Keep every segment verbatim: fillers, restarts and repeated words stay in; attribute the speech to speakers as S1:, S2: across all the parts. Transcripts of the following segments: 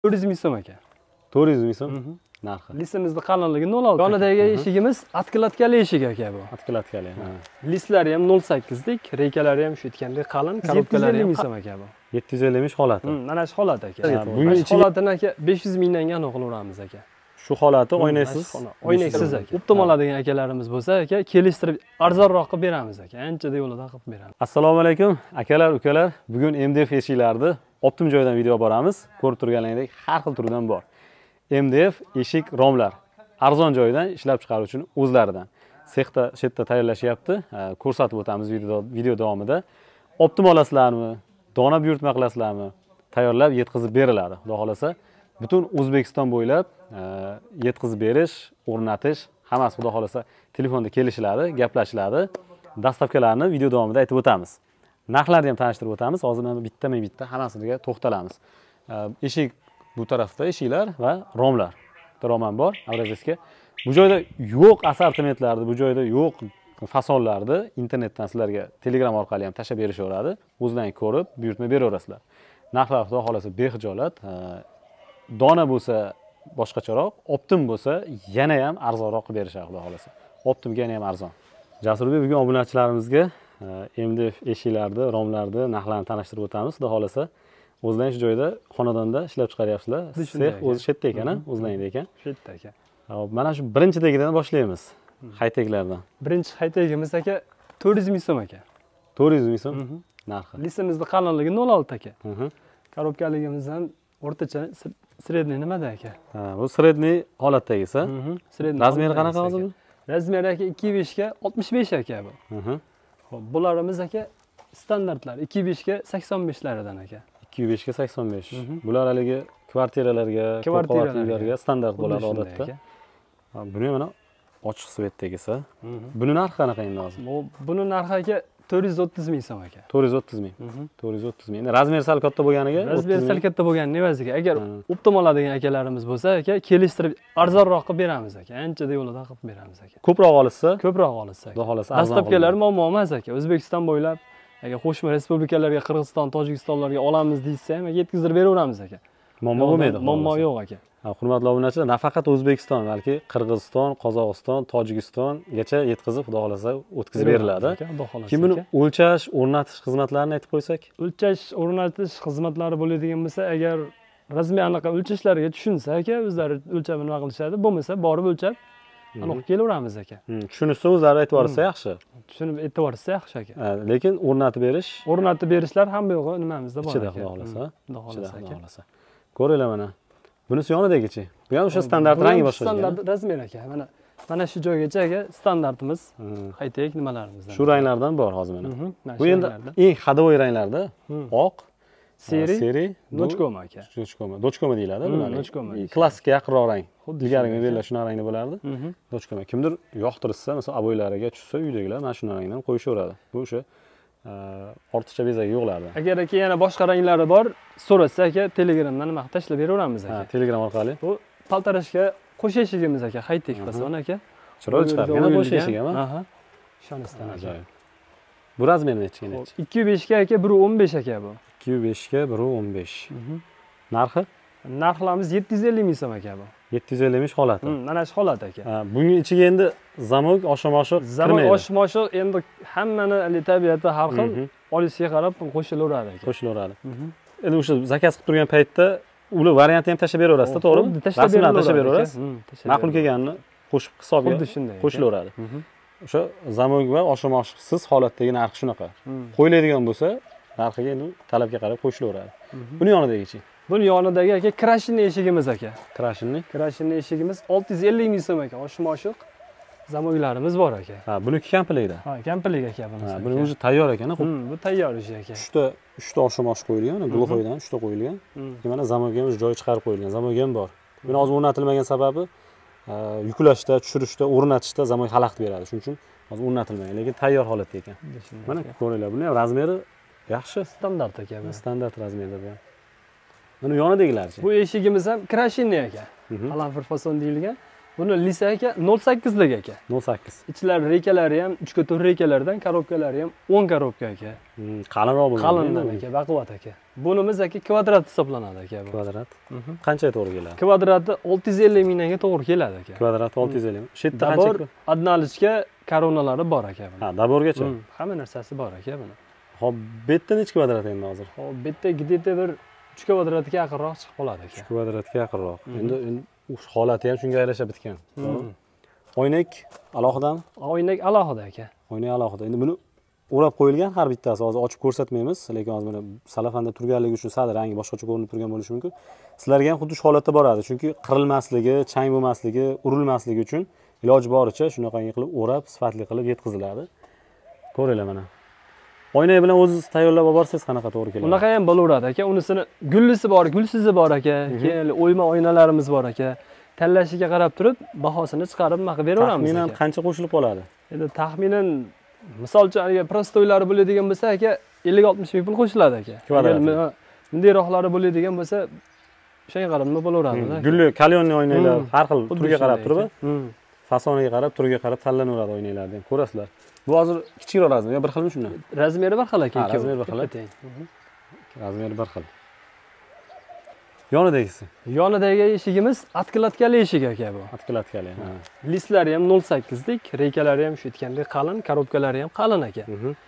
S1: to'rt yuz ming so'm aka.
S2: to'rt yuz ming so'm narxi.
S1: Listimizning qalinligi nol olti. Yonidagi eshigimiz atkilatkali eshik aka bu.
S2: Atkilatkali.
S1: Listlari ham nol sakkizlik, reykalari ham shu aytgandek qalin, korobkalari ham ming so'm aka bu.
S2: yetti yuz ellik ming holati.
S1: Mana shu holat aka. Buning ichiga holatini aka besh yuz mingdan aniq qilaveramiz aka.
S2: Shu holati oynaksiz.
S1: Oynaksiz aka. Optim oladigan akalarimiz bo'lsa aka, kelishtirib arzonroq qilib beramiz aka. Anchada yo'lida qilib beramiz.
S2: Assalomu alaykum akalar, ukalar. Bugun M D F eshiklarni optim joydan video boramiz. Ko'rib turganingizdek har xil turdan bor. M D F eshik romlar arzon joydan ishlab chiqaruvchining o'zlaridan. Sexda shetda tayyorlashyapti. Ko'rsatib o'tamiz video video davomida. Optim olasizlarmi? Dona buyurtma qilasizlarmi? Tayyorlab yetkazib beriladi. Xudo xolasa butun O'zbekiston bo'ylab yetkazib berish, o'rnatish hammasi xudo xolasa telefonda kelishiladi, gaplashiladi. Dastavkalarni video davomida aytib o'tamiz. Narxlarni ham tanishtirib o'tamiz. Hozir men bittama-bitta hammasiga to'xtalamiz. Eshik bu tarafda eshiklar va romlar. Rom bor, Avraziska. Bu joyda yo'q assortimentlarni, bu joyda yo'q fasonlarni internetdan sizlarga Telegram orqali ham tashab berishaveradi. O'zlaring ko'rib, buyurtma beraverasizlar. Narxlar xudo xolasa behijolat. Dona bo'lsa boshqacharoq, optim bo'lsa yana ham arzonroq qilib berishadi xudo xolasa. Optimga yana ham arzon. Jasurbek, bugun obunachilarimizga M D F eshiklarni, romlarni narxlarini tanishtirib o'tamiz. Xudo xolasa o'zlaring shu joyda xonadonda ishlab chiqaryapsizlar. Sex o'zi shetda ekan, o'zlaringda ekan.
S1: Shetda ekan.
S2: Hop, mana shu birinchidagidan boshlaymiz. Hayteklardan.
S1: Birinchi haytegimiz aka to'rt yuz ming so'm aka.
S2: to'rt yuz ming so'm narxi.
S1: Listimizning qalinligi nol olti aka. Korobkaligimiz ham o'rtacha sredniy nimada aka?
S2: Ha, bu sredniy holatdagisi. Razmeri qanaqa hozir bu?
S1: Razmeri aka ikki yuz besh ga oltmish besh aka bu. Xo'p, bularimiz aka standartlar ikki yuz besh ga sakson besh lardan aka. ikki yuz besh ga sakson besh. Bular haligi kvartiralarga, kvartiralarga standart bo'ladi odatda. Buni mana ochiq svetdagisi. Buni narxi qanaqa endi hozir? Buni narxi aka to'rt yuz o'ttiz ming so'm aka.
S2: to'rt yuz o'ttiz ming. to'rt yuz o'ttiz ming. Endi razmeri sal katta bo'lganiga,
S1: razmeri sal katta bo'lganining evaziga agar optim oladigan akalarimiz bo'lsa aka, kelishtirib arzonroq qilib beramiz aka. Anchada yo'lida qilib beramiz aka.
S2: Ko'proq olsa,
S1: ko'proq olsa. Xudo xolasa arzon. Dastavkalar muammo emas aka. O'zbekiston bo'ylab agar qo'shma respublikalarga, Qirg'iziston, Tojikistonlarga olamiz deysa ham yetkazib beraveramiz aka.
S2: Muammo bo'lmaydi.
S1: Muammo yo'q aka.
S2: Hurmatli obunachilar, nafaqat O'zbekiston, balki Qirg'iziston, Qozog'iston, Tojikistongacha yetkazib, xudo xolasa o'tkazib beriladi. Kim buni o'lchash, o'rnatish xizmatlarini aytib qo'ysak?
S1: O'lchash, o'rnatish xizmatlari bo'ladigan bo'lsa, agar rasmiy anaqa o'lchashlariga tushunsa aka, o'zlari o'lchab nima qilishadi, bo'lmasa borib o'lchab aniq kelaveramiz aka.
S2: Tushunishsa o'zlari aytib yuborsa yaxshi.
S1: Tushunib aytib yuborsa yaxshi aka.
S2: Lekin o'rnatib berish,
S1: o'rnatib berishlar ham yo'g'i nimamizda bor
S2: aka. Xudo xolasa, xudo xolasa. Ko'ringlar mana. Bunisi yonidagichi. Bu ham o'sha standart rangi boshqa.
S1: Standart razmer aka. Mana mana shu joygacha aka standartimiz. Haytek nimalarimizdan.
S2: Shu ranglardan bor hozir mana. Bu endi eng hadovoy ranglarda oq, seri, seri,
S1: dochkoma aka.
S2: Dochkoma. Dochkoma deyiladi bular.
S1: Dochkoma.
S2: Klassika yaqinroq rang. Ilgari modellar shunday rangda bo'lardi. Dochkoma. Kimdir yoqtirsa, masalan, aboylariga tushsa uydagilar mana shunday rangdan qo'yishaveradi. Bu o'sha ortiqcha bezak yo'qlardi.
S1: Agar aka yana boshqa ranglari bor, so'rasa aka Telegramdan nima qilib tashlab beraveramiz aka.
S2: Ha, Telegram orqali.
S1: Bu paltarashga qo'sh eshigimiz aka, haytek fason aka.
S2: Chiroyli chiqadi. Yana qo'sh eshik ham.
S1: Aha. Shonisidan ajoyib.
S2: Bu razmeri necha necha?
S1: ikki yuz besh ga aka, bir o'n besh aka bu.
S2: ikki yuz besh ga bir o'n besh. Narxi?
S1: Narxlarimiz yetti yuz ellik ming so'm aka bu.
S2: yetti yuz ellik ming holati.
S1: Mana shu holat aka.
S2: Buning ichiga endi zamok, oshim-oshiq kirmaydi.
S1: Zamok, oshim-oshiq endi hammani tabiati har xil, olishiga qarab qo'shilaveradi aka.
S2: Qo'shilaveradi. Endi o'sha zakaz qilib turgan paytda ular variantni ham tashlab beraverasiz, to'g'rimi? Rasmlarni tashlab beraverasiz. Ma'qul kelganini qo'shib hisobga qo'shilaveradi. O'sha zamok va oshim-oshiqsiz holatdagi narxi shunaqa. Qo'yiladigan bo'lsa, narxiga endi talabga qarab qo'shilaveradi. Buni yonidagichi.
S1: Buni yonidagi aka krashinli eshigimiz aka.
S2: Krashinli?
S1: Krashinli eshigimiz olti yuz ellik ming so'm aka. Oshim-oshiq zamoklarimiz bor aka.
S2: Ha, buniki komplektda.
S1: Ha, komplekt aka bunisi.
S2: Ha, buni o'zi tayyor ekan-a.
S1: Bu tayyor ish aka.
S2: uchta uchta oshim-oshiq qo'yilgan, mana gluxoydan uchta qo'yilgan. Mana zamok ham joyi chiqarib qo'yilgan. Zamok ham bor. Buni hozir o'rnatilmagan sababi yuklashda, tushirishda, o'rnatishda zamok xalaqit beradi. Shuning uchun hozir o'rnatilmagan, lekin tayyor holatda ekan. Mana ko'ringlar, buni ham razmeri yaxshi,
S1: standart aka bu.
S2: Standart razmerda bu. Buni yonidagilarchi.
S1: Bu eshigimiz ham krashinli aka. Alanfir fason deyilgan. Buni lisa aka nol sakkizlik aka.
S2: nol sakkiz.
S1: Ichlari reykalari ham uchga to'rt reykalardan, korobkalari ham o'n korobka aka.
S2: Qalinroq bo'lgan.
S1: Qalindan aka, baquvvat aka. Bunimiz aka kvadrat hisoblanadi aka bu.
S2: Kvadrat. Qanchaga to'g'ri keladi?
S1: Kvadrati olti yuz ellik mingga to'g'ri keladi aka.
S2: Kvadrat olti yuz ellik. Shu yerda
S1: Dabor
S2: qancha?
S1: adnalichka koronalari bor aka buni.
S2: Ha, daborgacha.
S1: Hamma narsasi bor aka buni.
S2: Hop, bu yerda necha kvadrat endi hozir?
S1: Hop, bu yerda где-то bir uch kvadratga yaqinroq chiqib qoladi aka.
S2: uch kvadratga yaqinroq. Endi o'sha holati ham shunga yarasha bitgan. Oynak alohidami?
S1: Oynak alohida aka.
S2: Oynak alohida. Endi buni o'rab qo'yilgan har bittasi. Hozir ochib ko'rsatmaymiz, lekin hozir mana salafanda turganligi uchun sal rangi boshqacha ko'rinib turgan bo'lishi mumkin. Sizlarga ham xuddi shu holatda boradi. Chunki qirilmasligi, chang bo'lmasligi, urilmasligi uchun iloji boricha shunaqangi qilib o'rab, sifatli qilib yetkaziladi. Ko'ringlar mana. Oynak bilan o'zingiz tayyorlab olib borsangiz qanaqa to'g'ri keladi?
S1: Unaqa ham bo'laveradi aka. Unisini gullisi bor, gulsizi bor aka. Keyin o'yma oynalarimiz bor aka. Tanlashiga qarab turib, bahosini chiqarib maqib beraveramiz aka.
S2: Taxminan qancha qo'shilib qoladi?
S1: Endi taxminan misol uchun agar prostoylari bo'ladigan bo'lsa aka, ellik oltmish ming pul qo'shiladi aka. Bundayroqlari bo'ladigan bo'lsa, o'shanga qarab nima bo'laveradi aka.
S2: Gulli, kalyonli oynaklar har xil turiga qarab turib, fasoniga qarab, turiga qarab tanlanaveradi oynaklarni ham ko'rasizlar. Bu hozir kichikroq razmer, bir xilmi shundan?
S1: Razmeri bir xil aka.
S2: Razmeri bir xil. Razmeri bir xil. Yonidagisi.
S1: Yonidagi eshigimiz atkilatkali eshik aka bu.
S2: Atkilatkali.
S1: Listlari ham nol sakkizlik, reykalari ham shu aytgandek qalin, korobkalari ham qalin aka.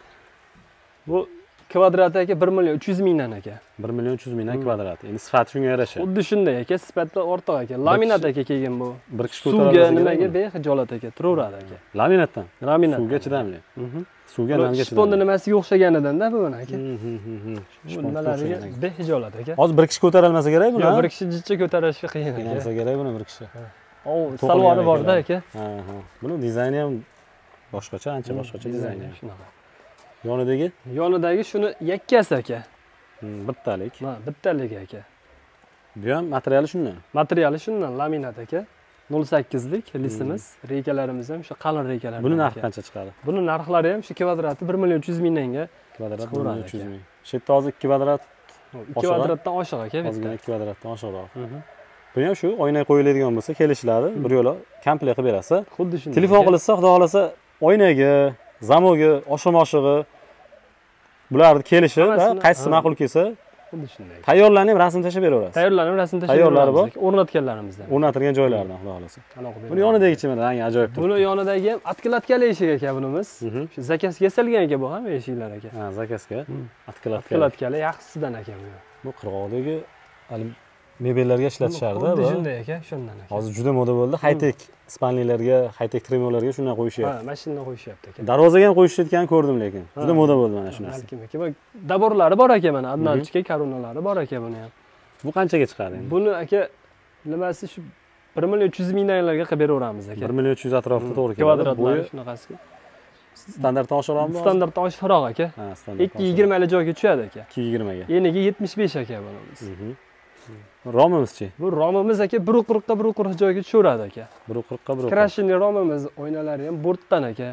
S1: Bu kvadrati aka bir million uch yuz mingdan aka.
S2: bir million uch yuz mingdan kvadrati. Endi sifati shunga yarasha.
S1: Xuddi shunday aka, sifati ortiq aka. Laminat aka kelgan bu.
S2: Bir kishi
S1: suvga nimaga behijolat aka, turaveradi aka.
S2: Laminatdan.
S1: Laminat.
S2: Suvga chidamli. Suvga namga chidamli.
S1: Shponni nimasiga o'xshaganidan-da bu aka. Nimalariga behijolat aka.
S2: Hozir bir kishi ko'tarolmasa kerak buni.
S1: Yo'q, bir kishi jichcha ko'tarishi qiyin aka.
S2: Ko'tarolmasa kerak buni bir kishi.
S1: O, salvari bor-da aka.
S2: Ha, ha. Buni dizayni ham boshqacha, ancha boshqacha dizayni. Shunaqa. Yonidagi?
S1: Yonidagi shuni yakkasi aka.
S2: Bittalik.
S1: Ha, bittalik aka.
S2: Bu ham materiali shundan.
S1: Materiali shundan, laminat aka. nol sakkizlik listimiz, reykalarimiz ham shu qalin reykalar.
S2: Buni narxi qancha chiqadi?
S1: Buni narxlari ham shu kvadrati bir million uch yuz mingdanga.
S2: Kvadrat bir million uch yuz ming. Shu yerda hozir ikki kvadrat
S1: ikki kvadratdan oshiq aka bitta.
S2: ikki kvadratdan oshiqroq. Bu ham shu oynak qo'yiladigan bo'lsa, kelishiladi, bir yo'la komplekt qilib berasa.
S1: Xuddi shunday.
S2: Telefon qilsa, xudo xolasa, oynagi, zamogi, oshirmoshig'i bularni kelishi va qaysisi ma'qul kelsa,
S1: xuddi shunday.
S2: tayyorlanib rasm tashlab beraverasiz.
S1: Tayyorlanib rasm tashlab
S2: Tayyorlari bor.
S1: O'rnatganlarimizdan.
S2: O'rnatilgan joylaridan, xudo xolasa. Buni yonidagichi mana rangi ajoyib turibdi.
S1: Buni yonidagi ham atkilatkali eshik aka bunimiz. Shu zakasga yasalgan aka bu ham eshiklar aka.
S2: Ha, zakasga. Atkilatkali.
S1: Atkilatkali yaxshisidan aka bu.
S2: Bu qirg'oqdagi mebellarga ishlatishardi.
S1: Xuddi shunday aka, shundan aka.
S2: Hozir juda moda bo'ldi. High-tech spanlilarga, high-tech tremolarga shundan qo'yishyapti.
S1: Ha, mashinadan qo'yishyapti aka.
S2: Darvozaga ham qo'yishayotganini ko'rdim lekin. Juda moda bo'ldi mana shu narsa.
S1: Balkim aka. Bu daborlari bor aka mana, adnalchka koronalari bor aka buni ham.
S2: Bu qanchaga chiqadi endi?
S1: Buni aka nimasi shu bir million uch yuz mingdanlarga qilib beraveramiz aka.
S2: bir million uch yuz atrofida to'g'ri keladi.
S1: Kvadratlari shunaqasi.
S2: Standartdan oshiqroqmi?
S1: Standartdan oshiqroq aka.
S2: Ha, standart.
S1: ikki yuz yigirma joyga tushadi aka.
S2: ikki yuz yigirma ga.
S1: Eniga yetmish besh aka bunimiz.
S2: Romimizchi?
S1: Bu romimiz aka bir qirq ga bir qirq joyga tushaveradi aka.
S2: bir qirq ga bir qirq.
S1: Krashini romimiz, oynalari ham bortdan aka.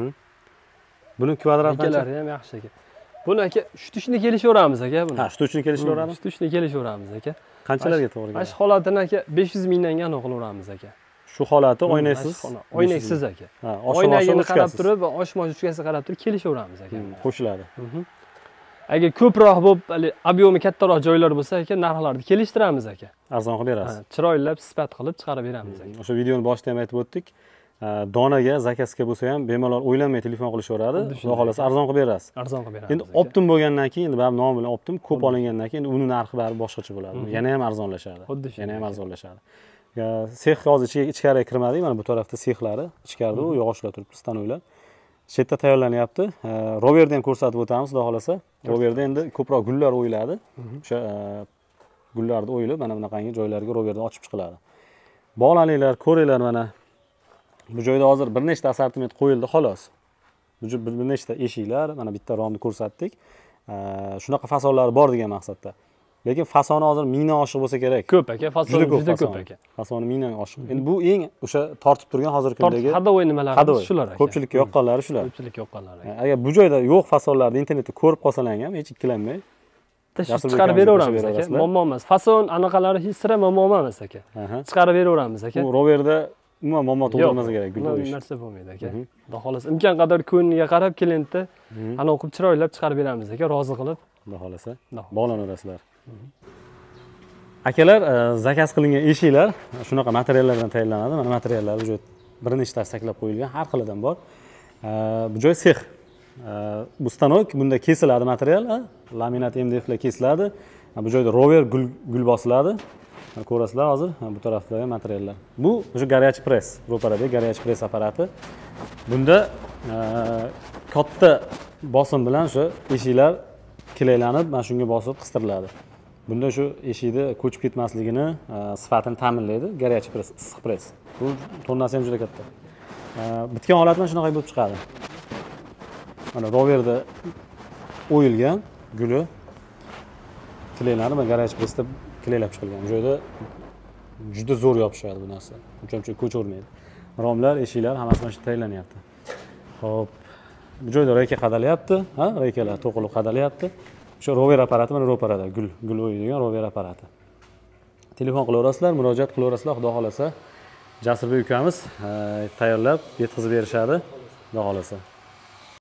S2: Buni kvadrati
S1: qancha? ham yaxshi aka. Buni aka shtuchni kelishaveramiz aka buni.
S2: Ha, shtuchni kelishaveradimi?
S1: Shtuchni kelishaveramiz aka.
S2: Qanchalarga to'g'ri keladi?
S1: Mana shu holatini aka besh yuz mingdan aniq qilaveramiz aka.
S2: Shu holati oynaksiz.
S1: Oynaksiz aka.
S2: Ha,
S1: oynagini qarab turib va oshmosh uchkasiga qarab turib kelishaveramiz aka.
S2: Qo'shiladi.
S1: Agar ko'proq bo'lib, hali obyomi kattaroq joylar bo'lsa aka, narxlarni kelishtiramiz aka.
S2: Arzon qilib berasiz.
S1: Chiroylab, sifat qilib chiqarib beramiz aka.
S2: O'sha videoni boshida ham aytib o'tdik. Donaga, zakasga bo'lsa ham bemalol o'ylanmay telefon qilishaveradi. Xudo xolasa arzon qilib berasiz.
S1: Arzon qilib beramiz.
S2: Endi optim bo'lgandan keyin, endi baribir nomi bilan optim ko'p olingandan keyin uni narxi baribir boshqacha bo'ladi. Yana ham arzonlashadi. Yana ham arzonlashadi. Sex hozir ichkariga kirmadik. Mana bu tarafda sexlari, ichkarida u yog'ochlar turibdi, stanoylar. Shu yerda tayyorlanyapti. Roverda ham ko'rsatib o'tamiz, xudo xolasa. Roverda endi ko'proq gullar o'yiladi. O'sha gullarni o'yilib, mana bunaqangi joylarga roverda ochib chiqiladi. Bog'laninglar, ko'ringlar mana. Bu joyda hozir bir nechta assortiment qo'yildi xolos. Bu bir nechta eshiklar, mana bitta romni ko'rsatdik. Shunaqa fasonlari bor degan maqsadda. Lekin fasoni hozir mingdan oshiq bo'lsa kerak.
S1: Ko'p aka, fasoni juda ko'p aka.
S2: Fasoni mingdan oshiq. Endi bu eng o'sha tortib turgan hozirgi kundagi
S1: hadovoy nimalar shular aka.
S2: Ko'pchilikka yoqqanlari shular.
S1: Ko'pchilikka yoqqanlari.
S2: Agar bu joyda yo'q fasonlarni internetda ko'rib qolsalar ham hech ikkilanmay
S1: chiqarib beraveramiz aka. Muammo emas. Fason anaqalari hech sira muammo emas aka. Chiqarib beraveramiz aka.
S2: Bu roverda umuman muammo tug'dirmasa kerak gul
S1: Yo'q,
S2: qo'yish.
S1: narsa bo'lmaydi aka. Xudo xohlasa imkon qadar ko'ngliga qarab klientni anavi qilib chiroylab chiqarib beramiz aka, rozi qilib.
S2: Xudo xohlasa
S1: Xudo xohlasa.
S2: bog'lanaverasizlar. Akalar, e, zakaz qilingan eshiklar shunaqa materiallardan tayyorlanadi. Mana materiallar уже bir nechtasi saklab qo'yilgan, har xilidan bor. E, Bu joy sex. E, Bu stanok, bunda kesiladi material, ha? Laminat M D F lar kesiladi. Bu joyda rover gul gul bosiladi. Mana ko'rasizlar hozir, bu tarafda ham materiallar. Bu o'sha garage press, ro'paradagi garage press apparati. Bunda e, katta bosim bilan o'sha eshiklar kilaylanib, mana shunga bosib qistiriladi. Bunda shu eshikni ko'chib ketmasligini, e, sifatini ta'minlaydi garage press, issiq press. Bu tonnasi ham juda katta. E, Bitgan holat mana shunaqa bo'lib chiqadi. Mana roverda o'yilgan guli kilaylanib, mana garage pressda kilaylab chiqilgan. Bu joyda juda zo'r yopishadi bu narsa. Uncha-muncha ko'chavermaydi. Romlar, eshiklar hammasi mana shu tayyorlanyapti. Xo'p, bu joyda reyka qadalyapti, ha? Reykalar to'qilib qadalyapti. O'sha rover apparati mana ro'parada gul, gul o'yilgan rover apparati. Telefon qilaverasizlar, murojaat qilaverasizlar, xudo xolasa. Jasurbek ukamiz tayyorlab, yetkazib berishadi, xudo xolasa.